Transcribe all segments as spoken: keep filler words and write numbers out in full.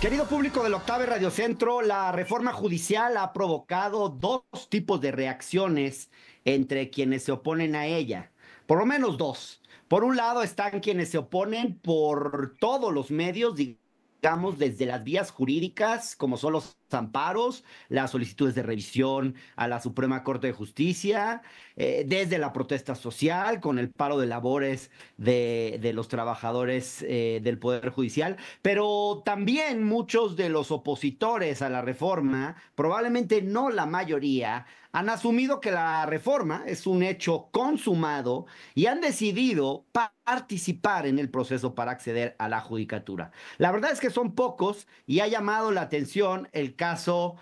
Querido público del Octave Radio Centro, la reforma judicial ha provocado dos tipos de reacciones entre quienes se oponen a ella. Por lo menos dos. Por un lado están quienes se oponen por todos los medios, digamos, desde las vías jurídicas, como son los amparos, las solicitudes de revisión a la Suprema Corte de Justicia, eh, desde la protesta social, con el paro de labores de, de los trabajadores eh, del Poder Judicial, pero también muchos de los opositores a la reforma, probablemente no la mayoría, han asumido que la reforma es un hecho consumado y han decidido participar en el proceso para acceder a la judicatura. La verdad es que son pocos y ha llamado la atención el caso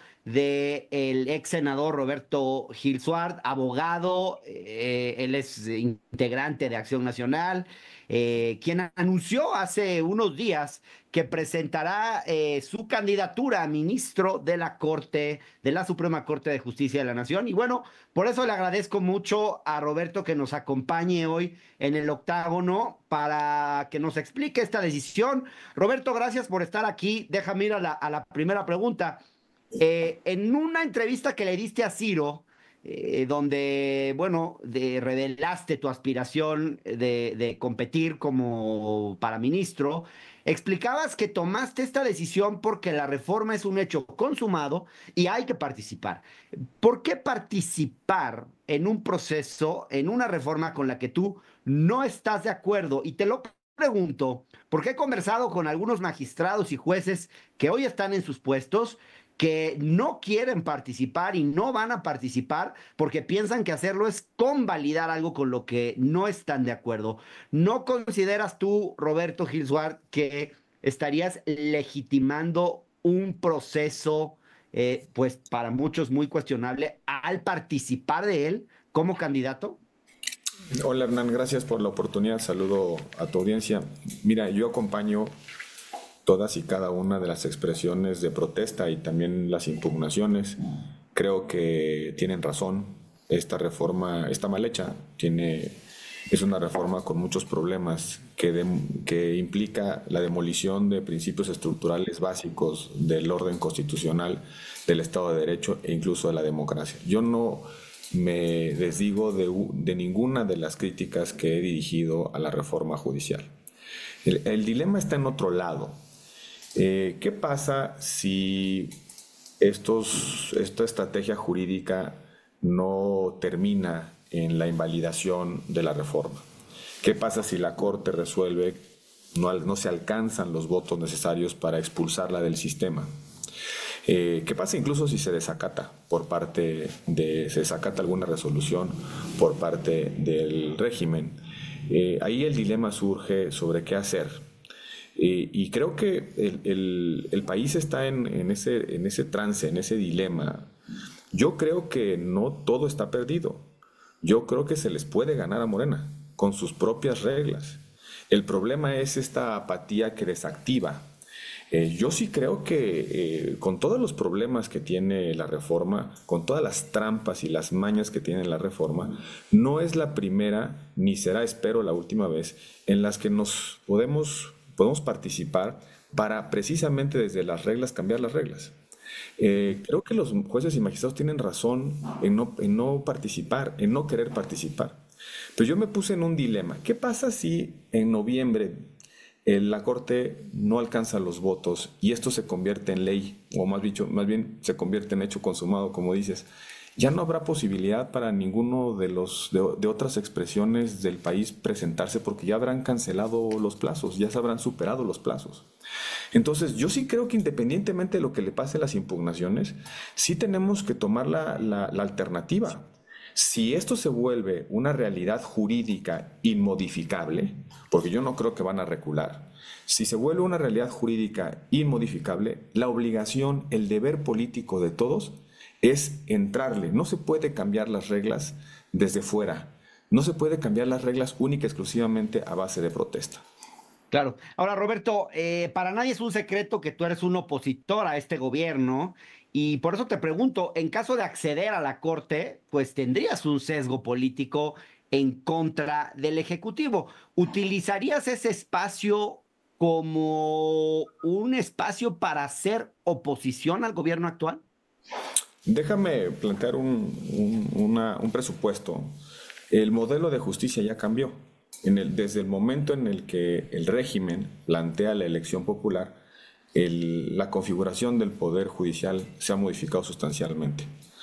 del ex senador Roberto Gil Suart, abogado, eh, él es integrante de Acción Nacional, eh, quien anunció hace unos días que presentará eh, su candidatura a ministro de la Corte, de la Suprema Corte de Justicia de la Nación. Y bueno, por eso le agradezco mucho a Roberto que nos acompañe hoy en el octágono para que nos explique esta decisión. Roberto, gracias por estar aquí. Déjame ir a la, a la primera pregunta. Eh, en una entrevista que le diste a Ciro, eh, donde, bueno, de, revelaste tu aspiración de, de competir como para ministro, explicabas que tomaste esta decisión porque la reforma es un hecho consumado y hay que participar. ¿Por qué participar en un proceso, en una reforma con la que tú no estás de acuerdo? Y te lo pregunto, porque he conversado con algunos magistrados y jueces que hoy están en sus puestos que no quieren participar y no van a participar porque piensan que hacerlo es convalidar algo con lo que no están de acuerdo. ¿No consideras tú, Roberto Gil Suart, que estarías legitimando un proceso, eh, pues para muchos muy cuestionable, al participar de él como candidato? Hola Hernán, gracias por la oportunidad. Saludo a tu audiencia. Mira, yo acompaño todas y cada una de las expresiones de protesta y también las impugnaciones. Creo que tienen razón. Esta reforma está mal hecha. Tiene, es una reforma con muchos problemas que, de, que implica la demolición de principios estructurales básicos del orden constitucional, del Estado de Derecho e incluso de la democracia. Yo no me desdigo de, de ninguna de las críticas que he dirigido a la reforma judicial. El, el dilema está en otro lado. Eh, ¿Qué pasa si estos, esta estrategia jurídica no termina en la invalidación de la reforma? ¿Qué pasa si la Corte resuelve no, no se alcanzan los votos necesarios para expulsarla del sistema? Eh, ¿Qué pasa incluso si se desacata por parte de, se desacata alguna resolución por parte del régimen? Eh, ahí el dilema surge sobre qué hacer. Eh, y creo que el, el, el país está en, en, ese, en ese trance, en ese dilema. Yo creo que no todo está perdido. Yo creo que se les puede ganar a Morena con sus propias reglas. El problema es esta apatía que desactiva. Eh, yo sí creo que eh, con todos los problemas que tiene la reforma, con todas las trampas y las mañas que tiene la reforma, no es la primera, ni será, espero, la última vez en las que nos podemos, podemos participar para precisamente desde las reglas cambiar las reglas. Eh, creo que los jueces y magistrados tienen razón en no, en no participar, en no querer participar. Pero yo me puse en un dilema. ¿Qué pasa si en noviembre la Corte no alcanza los votos y esto se convierte en ley, o más, dicho, más bien se convierte en hecho consumado, como dices? Ya no habrá posibilidad para ninguno de, los, de, de otras expresiones del país presentarse porque ya habrán cancelado los plazos, ya se habrán superado los plazos. Entonces, yo sí creo que independientemente de lo que le pase a las impugnaciones, sí tenemos que tomar la, la, la alternativa. Si esto se vuelve una realidad jurídica inmodificable, porque yo no creo que van a recular, si se vuelve una realidad jurídica inmodificable, la obligación, el deber político de todos es entrarle. No se puede cambiar las reglas desde fuera. No se puede cambiar las reglas única y exclusivamente a base de protesta. Claro. Ahora, Roberto, eh, para nadie es un secreto que tú eres un opositor a este gobierno y por eso te pregunto, en caso de acceder a la Corte, pues tendrías un sesgo político en contra del Ejecutivo. ¿Utilizarías ese espacio como un espacio para hacer oposición al gobierno actual? Déjame plantear un, un, una, un presupuesto. El modelo de justicia ya cambió. En el, desde el momento en el que el régimen plantea la elección popular, el, la configuración del poder judicial se ha modificado sustancialmente.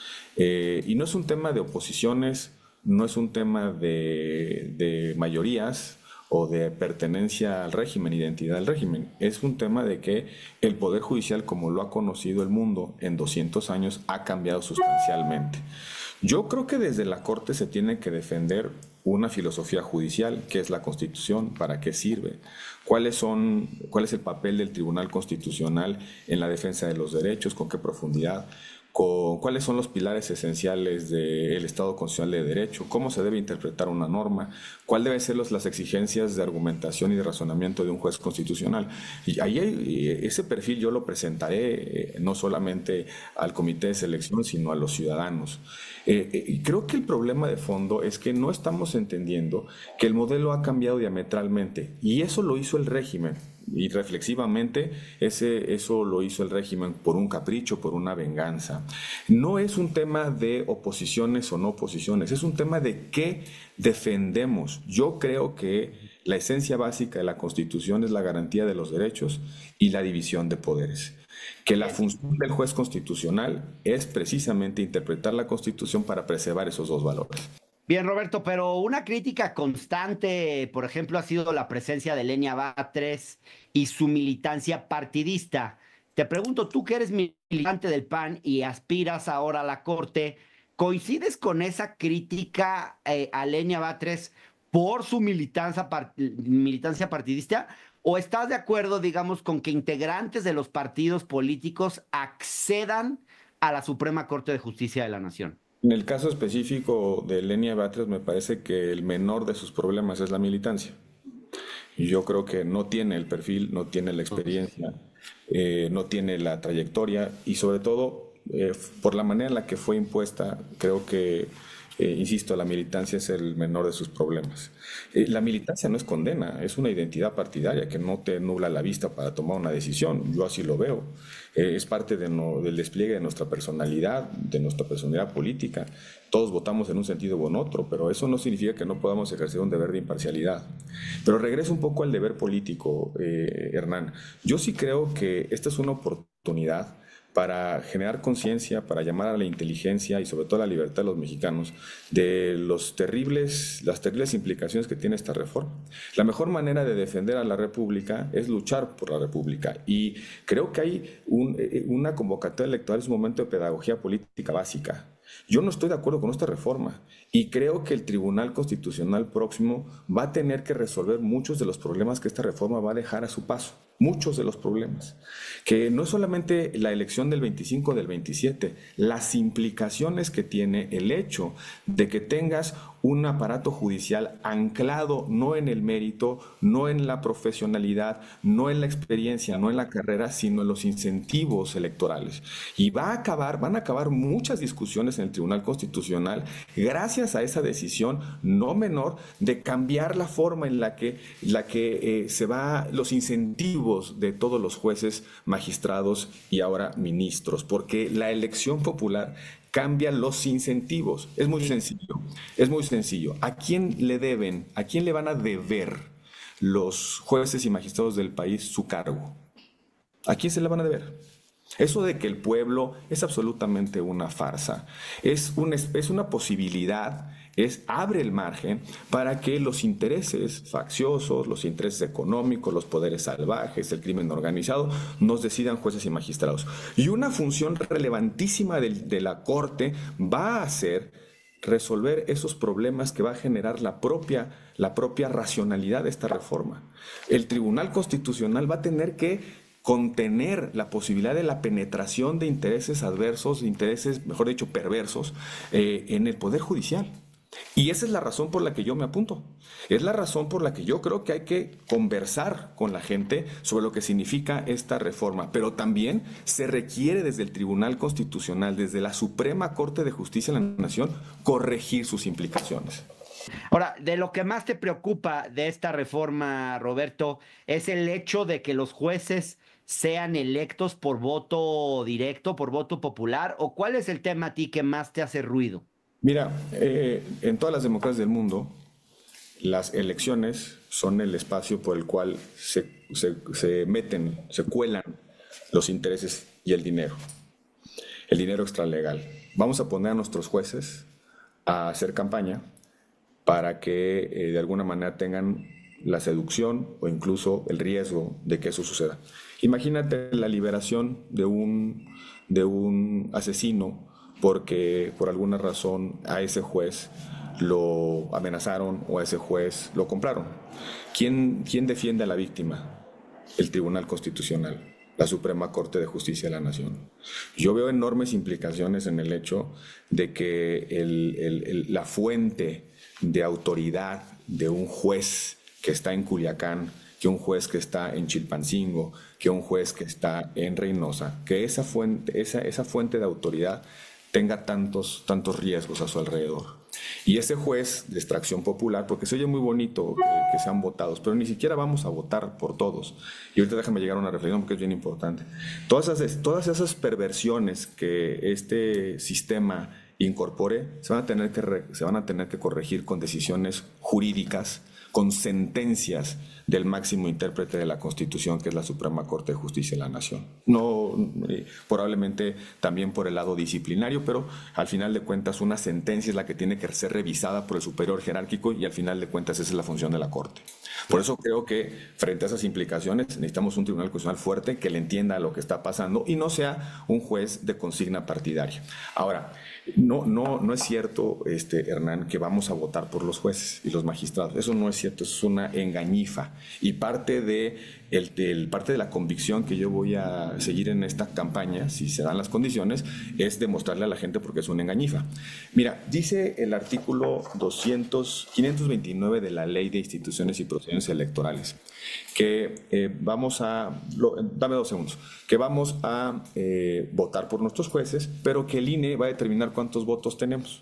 Eh, y no es un tema de oposiciones, no es un tema de, de mayorías o de pertenencia al régimen, identidad del régimen. Es un tema de que el Poder Judicial, como lo ha conocido el mundo en doscientos años, ha cambiado sustancialmente. Yo creo que desde la Corte se tiene que defender una filosofía judicial, que es la Constitución, para qué sirve, cuáles son, cuál es el papel del Tribunal Constitucional en la defensa de los derechos, con qué profundidad, con cuáles son los pilares esenciales del Estado Constitucional de Derecho, cómo se debe interpretar una norma, cuáles deben ser los, las exigencias de argumentación y de razonamiento de un juez constitucional. Y ahí hay, ese perfil yo lo presentaré eh, no solamente al comité de selección, sino a los ciudadanos. Eh, eh, y creo que el problema de fondo es que no estamos entendiendo que el modelo ha cambiado diametralmente, y eso lo hizo el régimen. Y reflexivamente, ese, eso lo hizo el régimen por un capricho, por una venganza. No es un tema de oposiciones o no oposiciones, es un tema de qué defendemos. Yo creo que la esencia básica de la Constitución es la garantía de los derechos y la división de poderes. Que la función del juez constitucional es precisamente interpretar la Constitución para preservar esos dos valores. Bien, Roberto, pero una crítica constante, por ejemplo, ha sido la presencia de Lenia Batres y su militancia partidista. Te pregunto, tú que eres militante del P A N y aspiras ahora a la Corte, ¿coincides con esa crítica eh, a Lenia Batres por su militancia, part militancia partidista? ¿O estás de acuerdo, digamos, con que integrantes de los partidos políticos accedan a la Suprema Corte de Justicia de la Nación? En el caso específico de Lenia Batres, me parece que el menor de sus problemas es la militancia. Y yo creo que no tiene el perfil, no tiene la experiencia, eh, no tiene la trayectoria y sobre todo, eh, por la manera en la que fue impuesta, creo que, eh, insisto, la militancia es el menor de sus problemas. Eh, la militancia no es condena, es una identidad partidaria que no te nubla la vista para tomar una decisión. Yo así lo veo. Eh, es parte de no, del despliegue de nuestra personalidad, de nuestra personalidad política. Todos votamos en un sentido o en otro, pero eso no significa que no podamos ejercer un deber de imparcialidad. Pero regreso un poco al deber político, eh, Hernán. Yo sí creo que esta es una oportunidad para generar conciencia, para llamar a la inteligencia y sobre todo a la libertad de los mexicanos de los terribles, las terribles implicaciones que tiene esta reforma. La mejor manera de defender a la República es luchar por la República y creo que hay un, una convocatoria electoral, es un momento de pedagogía política básica. Yo no estoy de acuerdo con esta reforma y creo que el Tribunal Constitucional próximo va a tener que resolver muchos de los problemas que esta reforma va a dejar a su paso. Muchos de los problemas, que no es solamente la elección del veinticinco del veintisiete, las implicaciones que tiene el hecho de que tengas un aparato judicial anclado no en el mérito, no en la profesionalidad, no en la experiencia, no en la carrera, sino en los incentivos electorales. Y va a acabar, van a acabar muchas discusiones en el Tribunal Constitucional gracias a esa decisión no menor de cambiar la forma en la que, la que eh, se va, los incentivos de todos los jueces, magistrados y ahora ministros, porque la elección popular cambia los incentivos. Es muy sencillo, es muy sencillo. ¿A quién le deben, a quién le van a deber los jueces y magistrados del país su cargo? ¿A quién se le van a deber? Eso de que el pueblo es absolutamente una farsa, es, un, es una posibilidad, es, abre el margen para que los intereses facciosos, los intereses económicos, los poderes salvajes, el crimen organizado, nos decidan jueces y magistrados. Y una función relevantísima de, de la Corte va a ser resolver esos problemas que va a generar la propia, la propia racionalidad de esta reforma. El Tribunal Constitucional va a tener que contener la posibilidad de la penetración de intereses adversos, de intereses, mejor dicho, perversos, eh, en el Poder Judicial. Y esa es la razón por la que yo me apunto. Es la razón por la que yo creo que hay que conversar con la gente sobre lo que significa esta reforma. Pero también se requiere desde el Tribunal Constitucional, desde la Suprema Corte de Justicia de la Nación, corregir sus implicaciones. Ahora, de lo que más te preocupa de esta reforma, Roberto, es el hecho de que los jueces sean electos por voto directo, por voto popular, o cuál es el tema a ti que más te hace ruido. Mira, eh, en todas las democracias del mundo, las elecciones son el espacio por el cual se, se, se meten, se cuelan los intereses y el dinero, el dinero extralegal. Vamos a poner a nuestros jueces a hacer campaña para que eh, de alguna manera tengan la seducción o incluso el riesgo de que eso suceda. Imagínate la liberación de un, de un asesino porque por alguna razón a ese juez lo amenazaron o a ese juez lo compraron. ¿Quién, quién defiende a la víctima? El Tribunal Constitucional, la Suprema Corte de Justicia de la Nación. Yo veo enormes implicaciones en el hecho de que el, el, el, la fuente de autoridad de un juez que está en Culiacán, que un juez que está en Chilpancingo, que un juez que está en Reynosa, que esa fuente, esa, esa fuente de autoridad tenga tantos, tantos riesgos a su alrededor. Y ese juez de extracción popular, porque se oye muy bonito que, que sean votados, pero ni siquiera vamos a votar por todos. Y ahorita déjame llegar a una reflexión porque es bien importante. Todas esas, todas esas perversiones que este sistema incorpore se van a tener que, re, se van a tener que corregir con decisiones jurídicas, con sentencias del máximo intérprete de la Constitución, que es la Suprema Corte de Justicia de la Nación. No, eh, probablemente también por el lado disciplinario, pero al final de cuentas una sentencia es la que tiene que ser revisada por el superior jerárquico y al final de cuentas esa es la función de la Corte. Por eso creo que frente a esas implicaciones necesitamos un Tribunal Constitucional fuerte que le entienda lo que está pasando y no sea un juez de consigna partidaria. Ahora, no, no, no es cierto, este, Hernán, que vamos a votar por los jueces y los magistrados. Eso no es cierto, eso es una engañifa. Y parte de, el, el, parte de la convicción que yo voy a seguir en esta campaña, si se dan las condiciones, es demostrarle a la gente porque es una engañifa. Mira, dice el artículo doscientos, quinientos veintinueve de la Ley de Instituciones y Procedimientos Electorales que eh, vamos a, lo, dame dos segundos, que vamos a eh, votar por nuestros jueces, pero que el I N E va a determinar cuántos votos tenemos.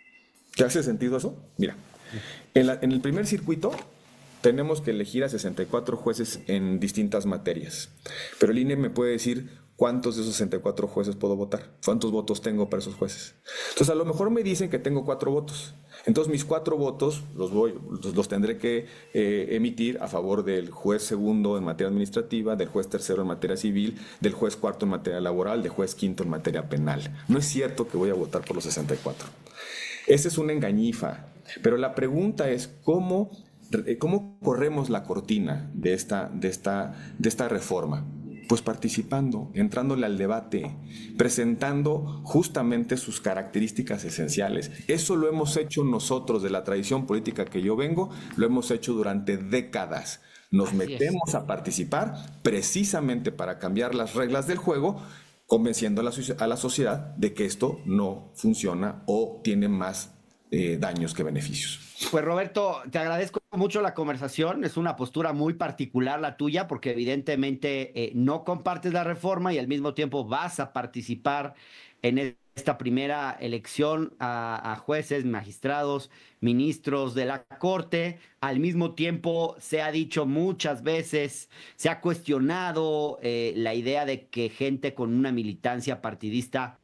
¿Te hace sentido eso? Mira, en, la, en el primer circuito tenemos que elegir a sesenta y cuatro jueces en distintas materias, pero el I N E me puede decir cuántos de esos sesenta y cuatro jueces puedo votar, cuántos votos tengo para esos jueces. Entonces a lo mejor me dicen que tengo cuatro votos. Entonces mis cuatro votos los, voy, los, los tendré que eh, emitir a favor del juez segundo en materia administrativa, del juez tercero en materia civil, del juez cuarto en materia laboral, del juez quinto en materia penal. No es cierto que voy a votar por los sesenta y cuatro. Esa es una engañifa. Pero la pregunta es cómo, cómo corremos la cortina de esta, de esta, de esta reforma. Pues participando, entrándole al debate, presentando justamente sus características esenciales. Eso lo hemos hecho nosotros de la tradición política que yo vengo, lo hemos hecho durante décadas. Nos Así metemos es. a participar precisamente para cambiar las reglas del juego, convenciendo a la, a la sociedad de que esto no funciona o tiene más eh, daños que beneficios. Pues Roberto, te agradezco mucho la conversación. Es una postura muy particular la tuya porque evidentemente eh, no compartes la reforma y al mismo tiempo vas a participar en esta primera elección a, a jueces, magistrados, ministros de la Corte. Al mismo tiempo se ha dicho muchas veces, se ha cuestionado eh, la idea de que gente con una militancia partidista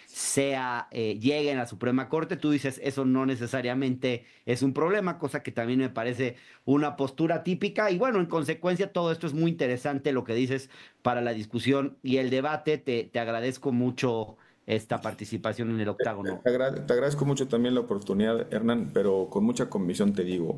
sea, eh, lleguen a la Suprema Corte. Tú dices, eso no necesariamente es un problema, cosa que también me parece una postura típica. Y bueno, en consecuencia, todo esto es muy interesante lo que dices para la discusión y el debate. Te, te agradezco mucho esta participación en el octágono. Te, agra te agradezco mucho también la oportunidad, Hernán, pero con mucha convicción te digo,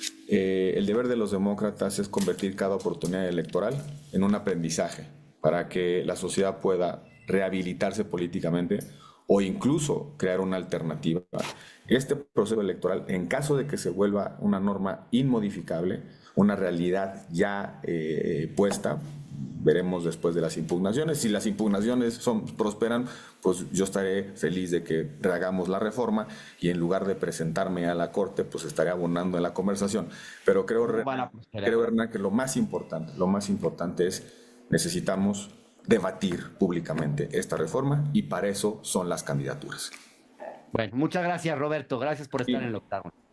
eh, el deber de los demócratas es convertir cada oportunidad electoral en un aprendizaje para que la sociedad pueda rehabilitarse políticamente o incluso crear una alternativa. Este proceso electoral, en caso de que se vuelva una norma inmodificable, una realidad ya eh, puesta, veremos después de las impugnaciones. Si las impugnaciones son, prosperan, pues yo estaré feliz de que rehagamos la reforma y en lugar de presentarme a la Corte, pues estaré abonando en la conversación. Pero creo, Hernán, creo, Hernán, que lo más importante, lo más importante es necesitamos debatir públicamente esta reforma y para eso son las candidaturas. Bueno, muchas gracias, Roberto. Gracias por estar sí. en el octágono.